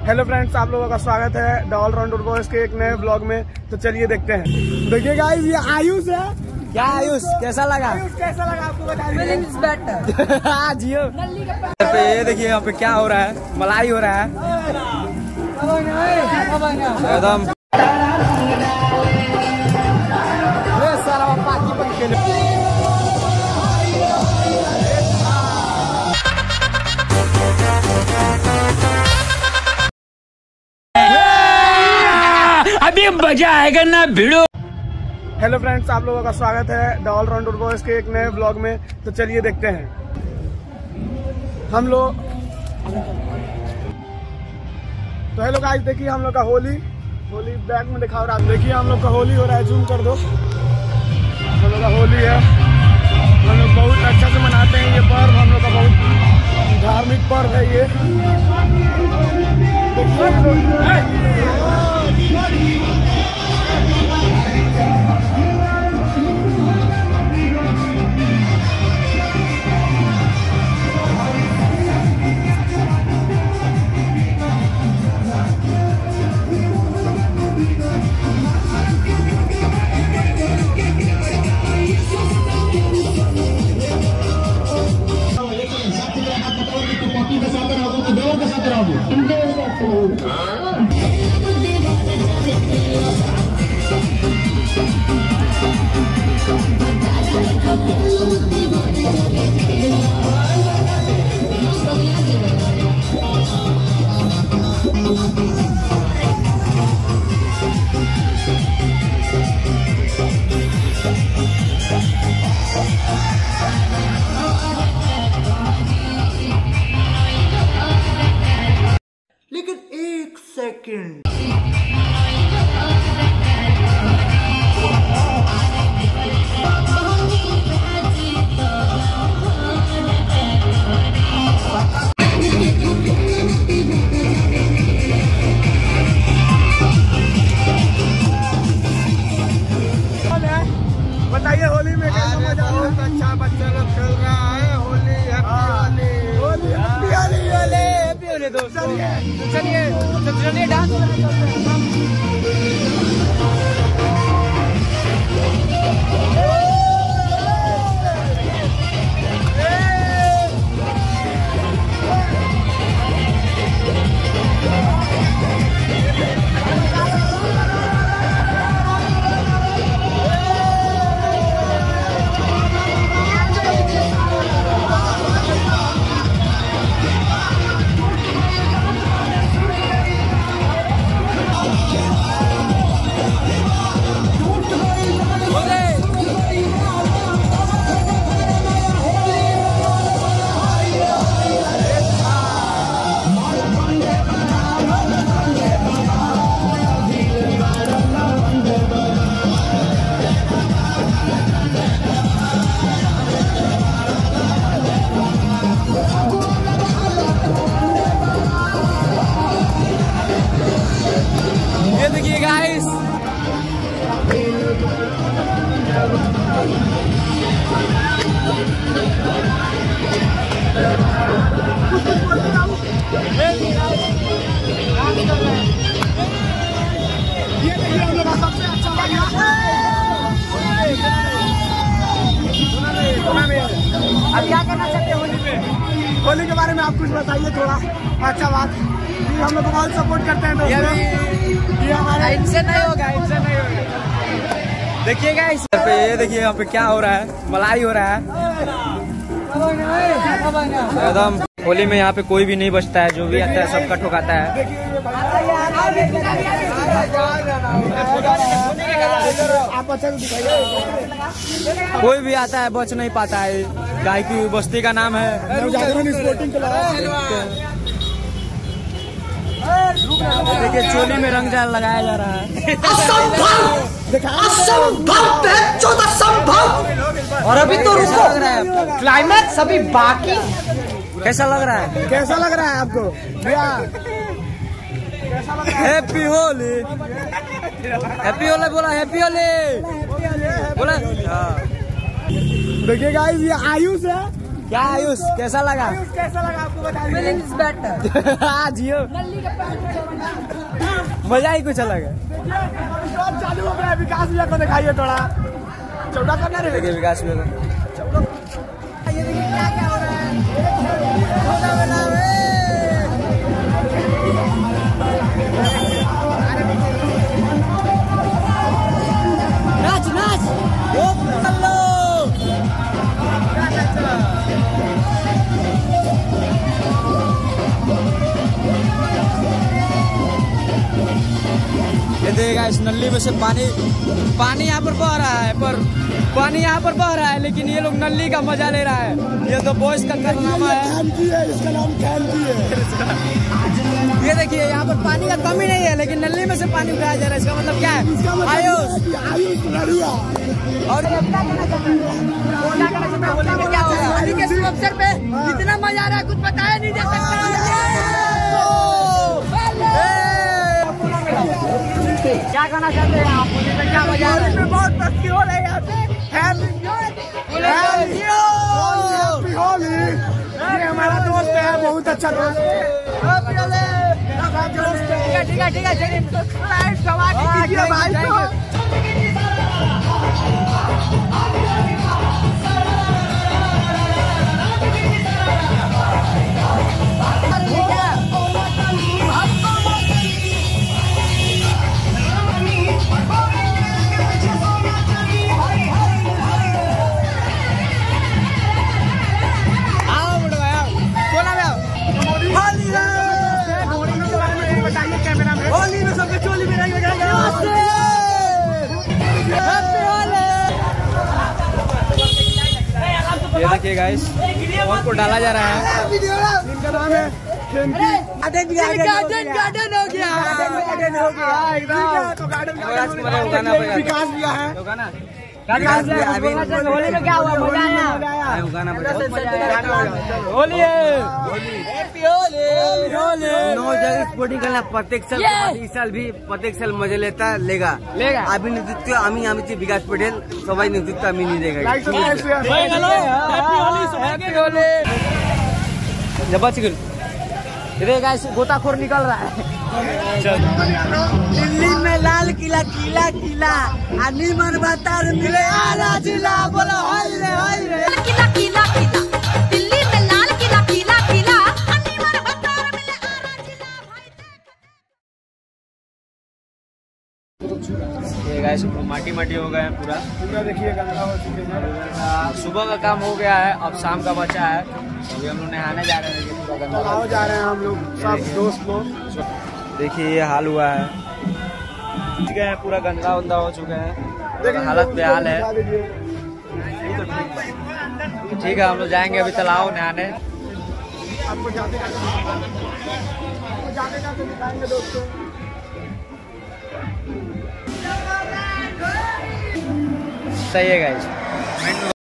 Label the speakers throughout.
Speaker 1: Hello friends, आप लोगों का स्वागत है द ऑलराउंडर बॉयज के एक नए ब्लॉग में। तो चलिए देखते हैं। देखिए गाइस, ये आयुष है।
Speaker 2: क्या आयुष, कैसा लगा?
Speaker 1: आयुष कैसा लगा आपको बताइए।
Speaker 2: जियो। ये देखिए यहाँ पे क्या हो रहा है, मलाई हो रहा है एकदम। अभी मजा आएगा ना भिड़ो।
Speaker 1: हेलो फ्रेंड्स, आप लोगों का स्वागत है द ऑलराउंडर बॉयज के एक नए ब्लॉग में। तो चलिए देखते हैं। हम लोग तो हेलो गाइस, देखिए हम लोग का होली बैग में दिखा रहा है। देखिए हम लोग का होली हो रहा है, जूम कर दो। हम लोग का होली है, हम लोग बहुत अच्छा से मनाते हैं ये पर्व। हम लोग का बहुत धार्मिक पर्व है ये।
Speaker 3: लेकिन एक सेकंड,
Speaker 1: बताइए होली में कैसा मजा?
Speaker 2: बहुत अच्छा बच्चा लोग खेल रहा है होली। हैप्पी होली दोस्तों। चलिए डांस। देखिए गाइस,
Speaker 1: ये देखिए हम लोग का सबसे अच्छा अब क्या करना चाहते हैं होली पे? होली के बारे में आप कुछ बताइए थोड़ा अच्छा बात। हम लोग को बहुत सपोर्ट करते हैं दोस्तों। ये हमारा
Speaker 2: इनसे नहीं होगा। देखिए गाइस, ये देखिए यहाँ पे क्या हो रहा है, मलाई हो रहा है एकदम। होली में यहाँ पे कोई भी नहीं बचता है, जो भी आता है सबका ठोकाता है।
Speaker 1: आप अच्छा दिखाइए।
Speaker 2: कोई भी आता है बच नहीं पाता है। गाय की बस्ती का नाम है। देखिए चोली में रंग जाल लगाया जा रहा है।
Speaker 3: और अभी तो रुको, क्लाइमैक्स अभी बाकी।
Speaker 2: कैसा लग रहा है?
Speaker 1: कैसा लग रहा है आपको भैया?
Speaker 2: हैप्पी होली। हैप्पी होली बोला, हैप्पी होली बोला।
Speaker 1: देखिए गाइस, ये आयुष है।
Speaker 2: क्या आयुष कैसा लगा?
Speaker 1: आयुष कैसा लगा आपको बताइए।
Speaker 3: Feeling is better.
Speaker 2: हाँ जियो मजा ही कुछ अलग है।
Speaker 1: देखिए चालू हो गया है। विकास भैया को दिखाइए थोड़ा चौड़ा करना रे।
Speaker 2: देखिए विकास भैया को
Speaker 3: ये देखिए क्या क्या हो रहा है। नाच नाच हेलो
Speaker 2: ये देखिएगा इस नल्ली में से पानी यहाँ पर बह रहा है, पर पानी यहाँ पर बह रहा है, लेकिन ये लोग नल्ली का मजा ले रहा है। ये तो बॉयज का कारनामा है।
Speaker 1: इसका नाम कैंटी है।
Speaker 2: ये देखिए यहाँ पर पानी का कमी नहीं है, लेकिन नल्ली में से पानी उठाया जा रहा है। इसका मतलब क्या है? आयुष
Speaker 1: आयुष लड़ुआ।
Speaker 2: और
Speaker 3: होली के शुभ अवसर पे इतना मजा आ रहा है कुछ बताया नहीं जा सकता। क्या कहना चाहते हैं आप? होली में क्या मजा आ रहा है? बहुत मस्ती हो रही है यहाँ पे।
Speaker 1: ये हमारा दोस्त है, बहुत अच्छा दोस्त है।
Speaker 3: ठीक है चलिए सवाल कीजिए भाई को।
Speaker 1: होली में सबके चोली में रंग लगाएंगे।
Speaker 2: ये देखिए गाइस फोन को डाला जा रहा है।
Speaker 1: इनका नाम है
Speaker 3: गार्डन हो गया।
Speaker 1: विकास भैया है।
Speaker 3: होली में क्या हुआ? मजा आया।
Speaker 2: होली
Speaker 4: नौ जगह स्पोर्टिंग करना प्रत्येक साल इस साल भी प्रत्येक साल मजा लेगा अभी नेतृत्व आमी विकास पटेल सबाई नेतृत्व आमी नहीं देगा।
Speaker 2: जब बच गई इधर गाइस गोताखोर निकल रहा है।
Speaker 3: दिल्ली में लाल किला किला किला अनिमन बातार मिले आला जिला बोलो हाय रे
Speaker 5: किला किला किला दिल्ली में लाल किला किला किला अनिमन बातार मिले आला जिला।
Speaker 2: ये गाइस माटी हो गए हैं पूरा।
Speaker 1: देखिए गंगा हो चुके हैं।
Speaker 2: सुबह का काम हो गया है, अब शाम का बचा है। अभी हम लोग नहाने जा रहे हैं। पूरा गंगा
Speaker 1: तालाब जा रहे हैं हम लोग सब दोस्त लोग।
Speaker 2: देखिए ये हाल हुआ है। ठीक है पूरा गंदा उंदा हो चुके हैं, हालत बेहाल है। ठीक है हम लोग जाएंगे अभी तालाब नहाने।
Speaker 1: आपको जाते जाते दिखाएंगे दोस्तों।
Speaker 2: सही है गाइस।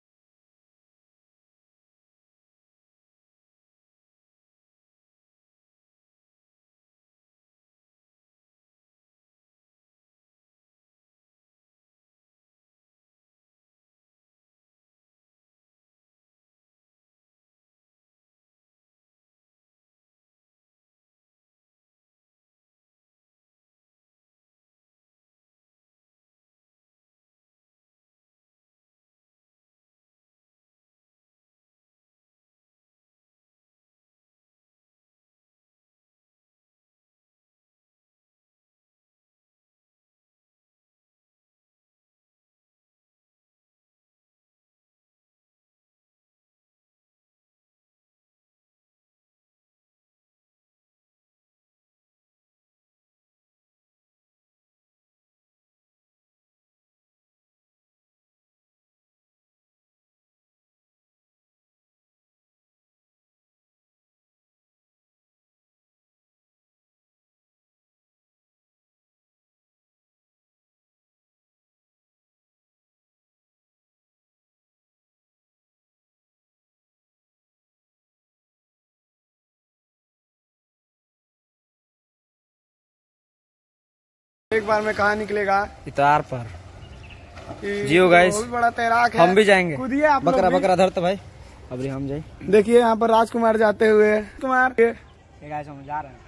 Speaker 1: एक बार में कहाँ निकलेगा
Speaker 2: इतार पर जियो गाइस,
Speaker 1: बहुत बड़ा तैराक है।
Speaker 2: हम भी जाएंगे।
Speaker 1: कूदिए आप लोग
Speaker 2: बकरा
Speaker 1: भी।
Speaker 2: बकरा धर तो भाई अभी हम जाए।
Speaker 1: देखिए यहाँ पर राजकुमार जाते हुए कुमार
Speaker 2: हम जा रहे हैं।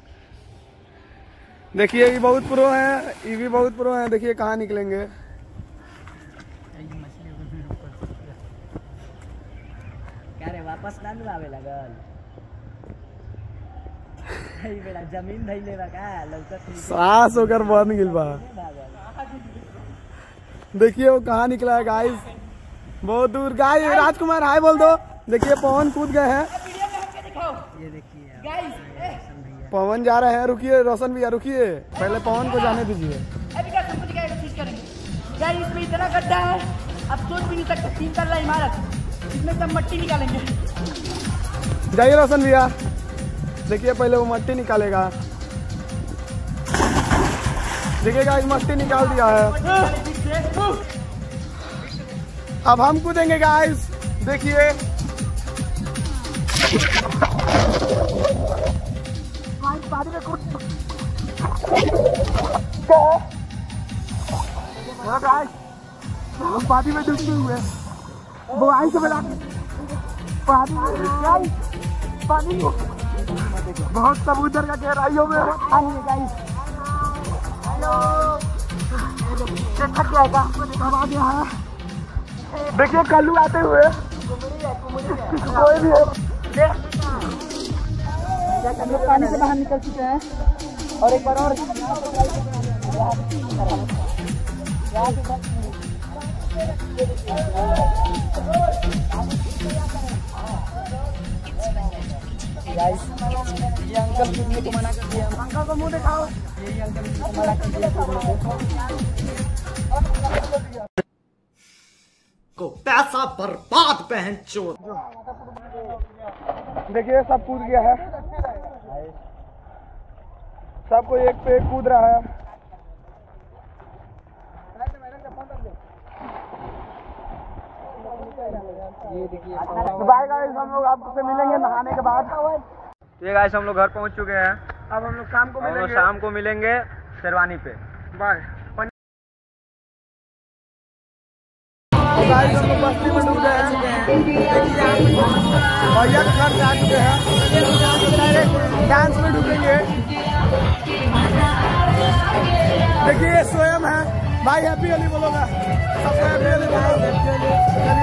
Speaker 1: देखिए ये बहुत प्रो है, ये भी बहुत प्रो है। देखिए कहाँ निकलेंगे।
Speaker 3: क्या रे वापस ना आवे लगल बेटा जमीन धइले बा का लौकत
Speaker 1: सांस होकर बंद गिल बा। देखिए वो कहाँ निकला है गाइस, बहुत दूर। गाइस राजकुमार हाय बोल दो। देखिए पवन कूद गए हैं।
Speaker 3: ये देखिए
Speaker 1: पवन जा रहे हैं। रुकिए रोशन भैया रुकिए, पहले पवन को जाने दीजिए।
Speaker 6: अभी क्या सब कुछ कोशिश करेंगे यार, इसमें इतना गड्ढा है अब सोच भी नहीं सकते। 3 तल्ला इमारत, इसमें सब मट्टी निकालेंगे।
Speaker 1: जाइए रोशन भैया। देखिए पहले वो मट्टी निकालेगा। देखिए गाइस मट्टी निकाल दिया है। अब हम कूदेंगे गाइस। देखिए पानी में डूबते हुए बुआई से मिला पानी में पानी बहुत समुद्र का गहराइयों में थक जाएगा। देखिए कल्लू आते हुए कोई भी हम लोग पानी से बाहर निकल चुके हैं और एक बार और ये अंकल पीने को मना कर दिया। अंकल को मुंह दिखाओ। यही अंकल को मना कर दिया
Speaker 3: को पैसा बर्बाद पहन चोर।
Speaker 1: देखिए सब कूद गया है। सबको एक पे एक कूद रहा है। बाय गाइस, हम लोग आपसे मिलेंगे नहाने के बाद।
Speaker 2: ये गाइस हम लोग घर पहुंच चुके हैं।
Speaker 1: अब हम लोग शाम को मिलेंगे।
Speaker 2: शाम को मिलेंगे शेरवानी पे।
Speaker 1: बाय। गाइस हम लोग बस्ती में डूब गए हैं। भैया के घर जा चुके हैं। डांस में डूबेंगे। देखिए स्वयं है भाई। हैप्पी होली बोलोगा सबको। हैप्पी होली बोलो।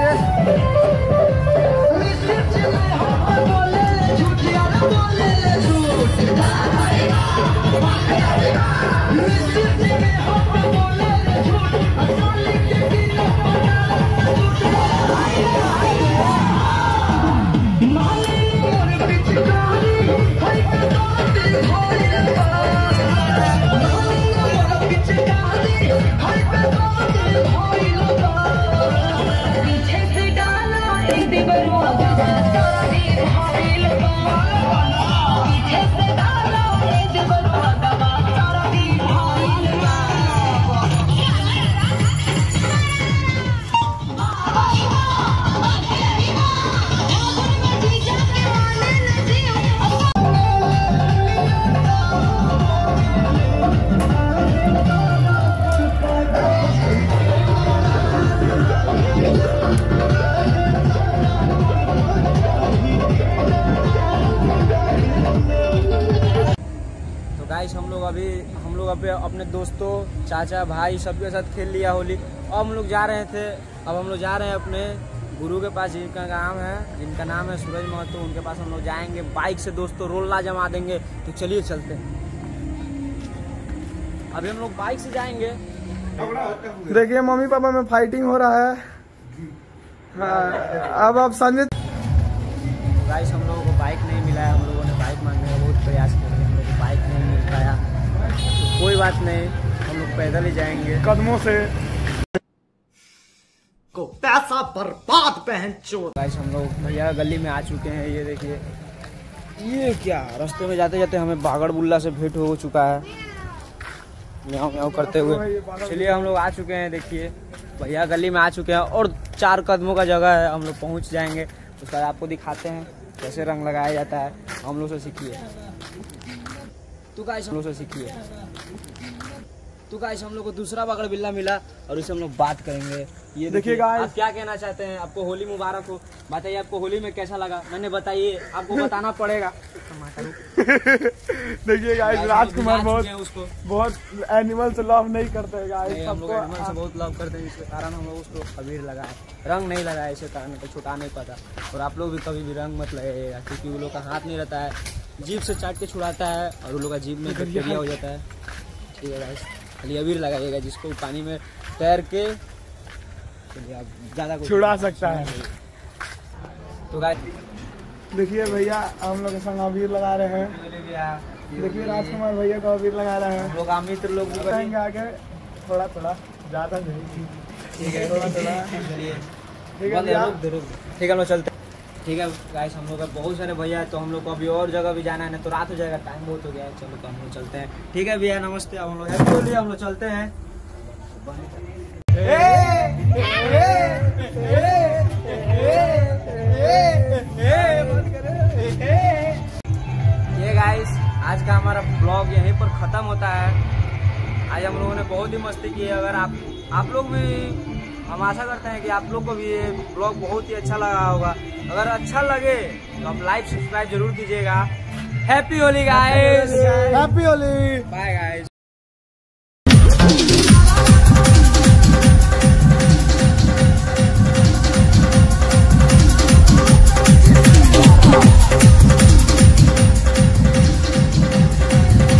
Speaker 2: गाइस हम लोग अभी अपने दोस्तों चाचा भाई सबके साथ खेल लिया होली। अब हम लोग जा रहे थे। अब हम लोग जा रहे हैं अपने गुरु के पास जिनका नाम है सूरज महतो। उनके पास हम लोग जाएंगे बाइक से दोस्तों, रोल्ला जमा देंगे। तो चलिए चलते हैं। अभी हम लोग बाइक से जाएंगे।
Speaker 1: देखिए मम्मी पापा में फाइटिंग हो रहा है। हाँ, अब संजय।
Speaker 2: गाइस हम लोगों को बाइक नहीं मिला है। हम लोगों ने बाइक मांगने का बहुत प्रयास किया, हम लोग को बाइक नहीं मिल पाया। तो कोई बात नहीं, हम लोग पैदल ही जाएंगे
Speaker 1: कदमों से।
Speaker 3: को पैसा बर्बाद पहन चोर।
Speaker 2: गाइस हम लोग भैया गली में आ चुके हैं। ये देखिए, ये क्या रास्ते में जाते जाते हमें बागड़ बुल्ला से भेंट हो चुका है, म्याऊं म्याऊं करते हुए। चलिए हम लोग आ चुके हैं। देखिए भैया गली में आ चुके हैं और 4 कदमों का जगह है। हम लोग पहुंच जाएंगे। उसके बाद आपको दिखाते हैं कैसे रंग लगाया जाता है। हम लोग से सीखिए। तो गाइस हम लोग से सीखिए। तो गाइस हम लोग को दूसरा बागड़ बिल्ला मिला और उससे हम लोग बात करेंगे। ये
Speaker 1: देखिए guys,
Speaker 2: आप क्या कहना चाहते हैं? आपको होली मुबारक हो, बताइए आपको होली में कैसा लगा? मैंने बताइए, आपको बताना पड़ेगा।
Speaker 1: देखिए गाइस, राजकुमार बहुत एनिमल से लव नहीं करते गाइस,
Speaker 2: हम लोग एनिमल से बहुत लव करते हैं, इसके कारण हम लोग उसको अबीर लगाए, रंग नहीं लगाए, इसे कारण को छुटा नहीं पाता। और आप लोग भी कभी भी रंग मत लगाइएगा, क्योंकि वो लोग का हाथ नहीं रहता है, जीभ से चाट के छुड़ाता है और वो लोग का जीभ में बैक्टीरिया हो जाता है। ठीक है गाइस, खाली अबीर लगाइएगा, जिसको पानी में तैर के आप ज़्यादा
Speaker 1: छुड़ा सकता है।
Speaker 2: तो गाइस
Speaker 1: देखिए भैया हम लोग के संग अबीर लगा रहे हैं। देखिए राजकुमार भैया को अबीर लगा रहे हैं।
Speaker 2: हम लोग मित्र लोग भी
Speaker 1: बताएंगे आगे, थोड़ा थोड़ा, ज़्यादा नहीं। ठीक है, थोड़ा थोड़ा। ठीक है, हम चलते। ठीक है गाइस, हम लोग का बहुत सारे भैया है, तो हम लोग को अभी और जगह भी जाना है, नहीं तो रात हो जाएगा, टाइम बहुत हो गया है। चलो तो हम लोग चलते हैं। ठीक है भैया, नमस्ते। हम लोग हम लोग चलते हैं। ये गाइस, आज का हमारा ब्लॉग यहीं पर खत्म होता है। आज हम लोगों ने बहुत ही मस्ती की है। अगर आप लोग भी, हम आशा करते हैं कि आप लोग को भी ये ब्लॉग बहुत ही अच्छा लगा होगा। अगर अच्छा लगे तो आप लाइक सब्सक्राइब जरूर कीजिएगा। Happy Holi guys, happy Holi,
Speaker 2: bye guys.